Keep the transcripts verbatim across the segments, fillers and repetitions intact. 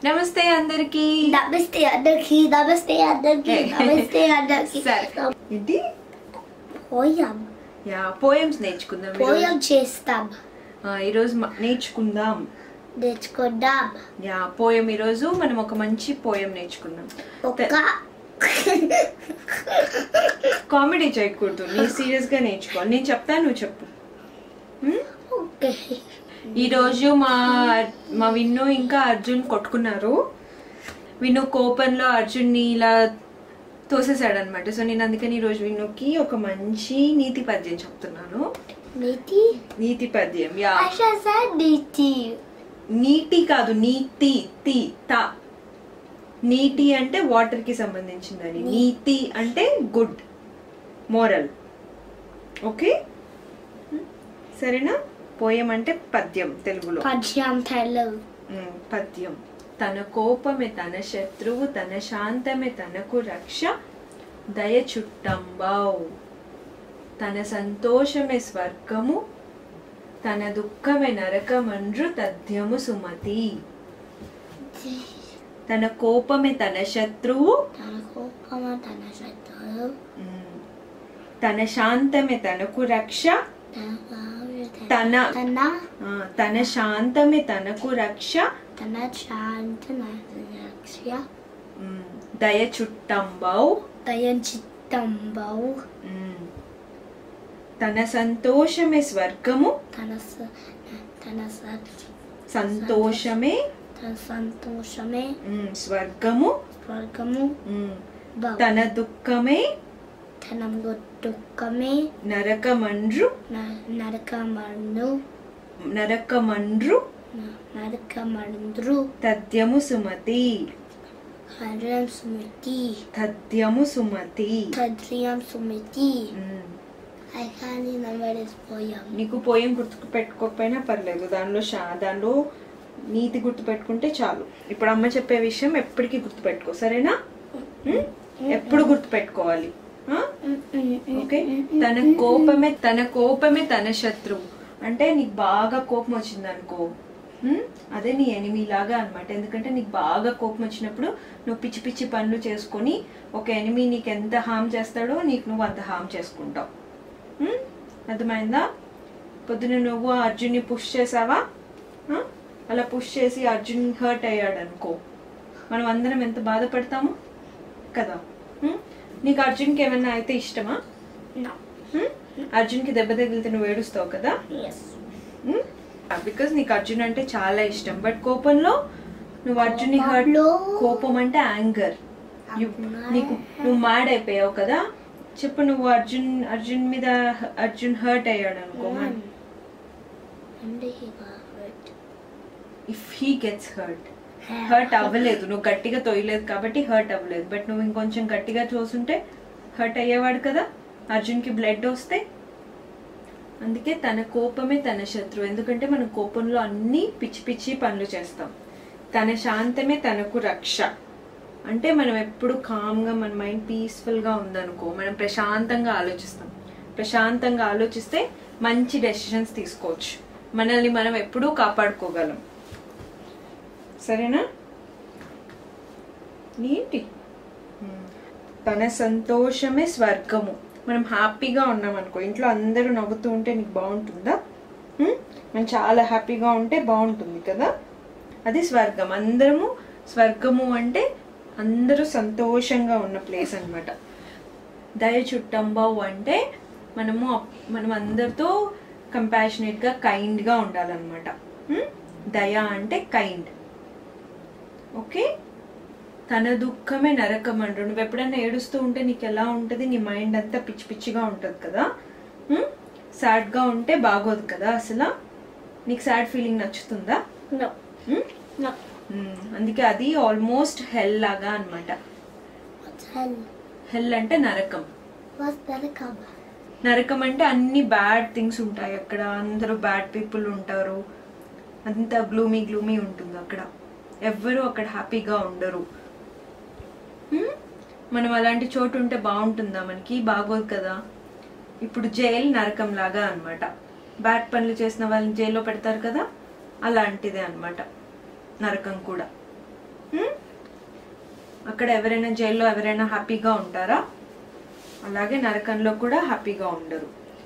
నమస్తే అందరికి నమస్తే అందరికి నమస్తే అందరికి నమస్తే అందరికి ఇది పోయం యా పోయమ్స్ నేర్చుకుందాం పోయం చేస్తాం ఈ రోజు నేర్చుకుందాం నేర్చుకుందాం యా పోయం ఈ రోజు మనం ఒక మంచి పోయం నేర్చుకుందాం ఒక కామెడీ చేయకూడదు నీ సీరియస్ గా నేర్చుకో నేను చెప్తాను నువ్వు చెప్పు ఓకే ఈ రోజు మా మా విన్ను ఇంకా అర్జున్ కొట్టుకున్నారు విన్ను కోపంలో అర్జున్ని ఇలా తోసేసాడు అనమాట సో నేను అందుకని ఈ రోజు విన్నుకి ఒక మంచి నీతి పద్యం చెప్తున్నాను నీతి నీతి పద్యం యా నీతి నీటి కాదు నీతి తి తా నీటి అంటే వాటర్ కి సంబంధించిందని నీతి అంటే గుడ్ మోరల్ ఓకే సరేనా పోయం అంటే పద్యం తెలుగులో పద్యం తెలుగు పద్యం తన కోపమే తన శత్రువు తన శాంతమే తనకు రక్ష దయ చుట్టంబౌ తన సంతోషమే స్వర్గము తన దుఃఖమే నరకమండ్రు తథ్యము సుమతి తన కోపమే తన శత్రువు తన కోపమే తన శత్రువు తన శాంతమే తనకు రక్ష తన తన శాంతమే తనకు రక్ష తన శాంతమే రక్ష దయ చుట్టంబౌ దయ చుట్టంబౌ తన సంతోషమే స్వర్గము తన తన సంతోషమే తన సంతోషమే స్వర్గము స్వర్గము తన దుఃఖమే తన దుఃఖమే నరకమండ్రు నరకమండ్రు నరకమండ్రు నరకమండ్రు తథ్యము సుమతి హరం సుమతి తథ్యము సుమతి తథ్యం సుమతి ఐ కాని నమ్మేస్ పోయం నీకు పోయం గుర్తు పెట్టుకోకపోయినా పర్లేదు దానిలో దానిలో నీతి గుర్తు పెట్టుకుంటే చాలు ఇప్పుడు అమ్మ చెప్పే విషయం ఎప్పటికీ గుర్తు పెట్టుకో సరేనా ఎప్పుడు గుర్తు పెట్టుకోవాలి ఓకే తన కోపమే తన కోపమే తన శత్రువు అంటే నీకు బాగా కోపం వచ్చింది అనుకో అదే నీ ఎనిమీ లాగా అనమాట ఎందుకంటే నీకు బాగా కోపం వచ్చినప్పుడు నువ్వు పిచ్చి పిచ్చి పనులు చేసుకొని ఒక ఎనిమీ నీకు ఎంత హామ్ చేస్తాడో నీకు నువ్వు అంత హామ్ చేసుకుంటావు అర్థమైందా పొద్దున నువ్వు అర్జున్ని పుష్ చేసావా అలా పుష్ చేసి అర్జున్ హర్ట్ అయ్యాడు అనుకో మనం అందరం ఎంత బాధపడతాము కదా నీకు అర్జున్కి ఏమన్నా అయితే ఇష్టమా అర్జున్కి దెబ్బ తగిలితే నువ్వు ఏడుస్తావు కదా బికాస్ నీకు అర్జున్ అంటే చాలా ఇష్టం బట్ కోపంలో నువ్వు అర్జున్ని హర్ట్ కోపం అంటే యాంగర్ నీకు నువ్వు మ్యాడ్ అయిపోయావు కదా చెప్పు నువ్వు అర్జున్ అర్జున్ మీద అర్జున్ హర్ట్ అయ్యాడు అనుకో if he gets hurt hurt అవ్వలేదు నువ్వు గట్టిగా తోయలేదు కాబట్టి హర్ట్ అవ్వలేదు బట్ నువ్వు ఇంకొంచెం గట్టిగా చూసుంటే హర్ట్ అయ్యేవాడు కదా అర్జున్కి బ్లడ్ వస్తే అందుకే తన కోపమే తన శత్రువు ఎందుకంటే మనం కోపంలో అన్ని పిచ్చి పిచ్చి పనులు చేస్తాం తన శాంతమే తనకు రక్ష అంటే మనం ఎప్పుడు కామ్గా మన మైండ్ పీస్ఫుల్గా ఉందనుకో మనం ప్రశాంతంగా ఆలోచిస్తాం ప్రశాంతంగా ఆలోచిస్తే మంచి డెసిషన్స్ తీసుకోవచ్చు మనల్ని మనం ఎప్పుడూ కాపాడుకోగలం సరేనా ఏంటి తన సంతోషమే స్వర్గము మనం హ్యాపీగా ఉన్నాం అనుకో ఇంట్లో అందరూ నవ్వుతూ ఉంటే నీకు బాగుంటుందా మనం చాలా హ్యాపీగా ఉంటే బాగుంటుంది కదా అది స్వర్గం అందరము స్వర్గము అంటే అందరూ సంతోషంగా ఉన్న ప్లేస్ అనమాట దయ చుట్టంబౌ అంటే మనము మనం అందరితో కంపాషనేట్గా కైండ్గా ఉండాలన్నమాట దయ అంటే కైండ్ ఓకే తన దుఃఖమే నరకమండ్రు నువ్వు ఎప్పుడైనా ఏడుస్తూ ఉంటే నీకు ఎలా ఉంటుంది నీ మైండ్ అంతా పిచ్చి పిచ్చిగా ఉంటుంది కదా సాడ్గా ఉంటే బాగోదు కదా అసలు నీకు సాడ్ ఫీలింగ్ నచ్చుతుందా అందుకే అది ఆల్మోస్ట్ హెల్ లాగా అనమాట హెల్ అంటే నరకం నరకం అంటే అన్ని బ్యాడ్ థింగ్స్ ఉంటాయి అక్కడ అందరూ బ్యాడ్ పీపుల్ ఉంటారు అంతా గ్లూమీ గ్లూమీ ఉంటుంది అక్కడ ఎవ్వరూ అక్కడ హ్యాపీగా ఉండరు మనం అలాంటి చోటు ఉంటే బాగుంటుందా మనకి బాగోదు కదా ఇప్పుడు జైలు నరకం లాగా అనమాట బ్యాడ్ పనులు చేసిన వాళ్ళని జైల్లో పెడతారు కదా అలాంటిదే అన్నమాట నరకం కూడా అక్కడ ఎవరైనా జైల్లో ఎవరైనా హ్యాపీగా ఉంటారా? అలాగే నరకంలో కూడా హ్యాపీగా ఉండరు.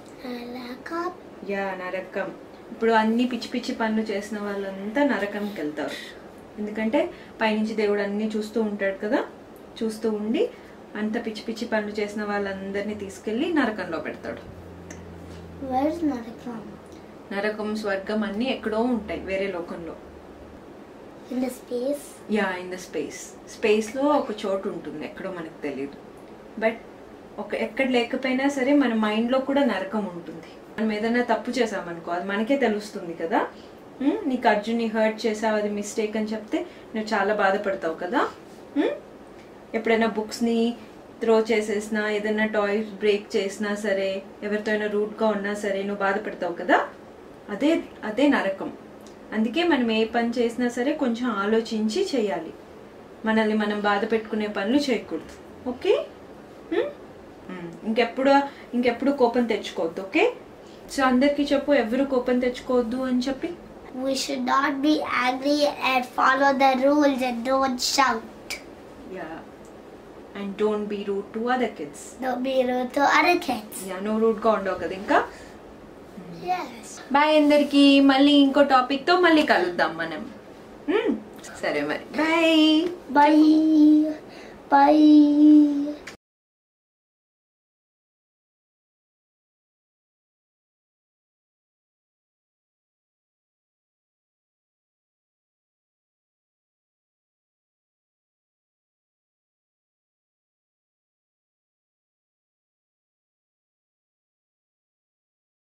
యా నరకం. ఇప్పుడు అన్ని పిచ్చి పిచ్చి పనులు చేసిన వాళ్ళంతా నరకంకి వెళ్తారు. ఎందుకంటే పైనుంచి దేవుడు అన్ని చూస్తూ ఉంటాడు కదా, చూస్తూ ఉండి అంత పిచ్చి పిచ్చి పనులు చేసిన వాళ్ళందరినీ తీసుకెళ్లి నరకంలో పెడతాడు. నరకం స్వర్గం అన్ని ఎక్కడో ఉంటాయి వేరే లోకంలో. In the space? Yeah in the space. Space లో ఒక చోటు ఉంటుంది, ఎక్కడో మనకు తెలియదు. బట్ ఒక ఎక్కడ లేకపోయినా సరే మన మైండ్ లో కూడా నరకం ఉంటుంది. మనం ఏదైనా తప్పు చేసామనుకో అది మనకే తెలుస్తుంది కదా. నీకు అర్జున్ని హర్ట్ చేసావు, అది మిస్టేక్ అని చెప్తే నువ్వు చాలా బాధపడతావు కదా. ఎప్పుడైనా బుక్స్ ని త్రో చేసేసినా, ఏదైనా టాయ్స్ బ్రేక్ చేసినా సరే, ఎవరితో అయినా రూట్ గా ఉన్నా సరే నువ్వు బాధపడతావు కదా. అదే అదే నరకం. అందుకే మనం ఏ పని చేసినా సరే కొంచెం ఆలోచించి చేయాలి. మనల్ని మనం బాధ పెట్టుకునే పనులు చేయకూడదు. ఓకే? ఇంకెప్పుడు ఇంకెప్పుడు కోపం తెచ్చుకోవద్దు. ఓకే? సో అందరికి చెప్పు, ఎవరు కోపం తెచ్చుకోవద్దు అని చెప్పి. We should not be angry and follow the rules and don't shout. Yeah. And don't be rude to other kids. Don't be rude to other kids. Yeah, no rude గా ఉండవు కదా ఇంకా. Yes. బాయ్ అందరికి. మళ్ళీ ఇంకో topic తో మళ్ళీ కలుద్దాం మనం. సరే మరి బాయ్. Bye. Bye.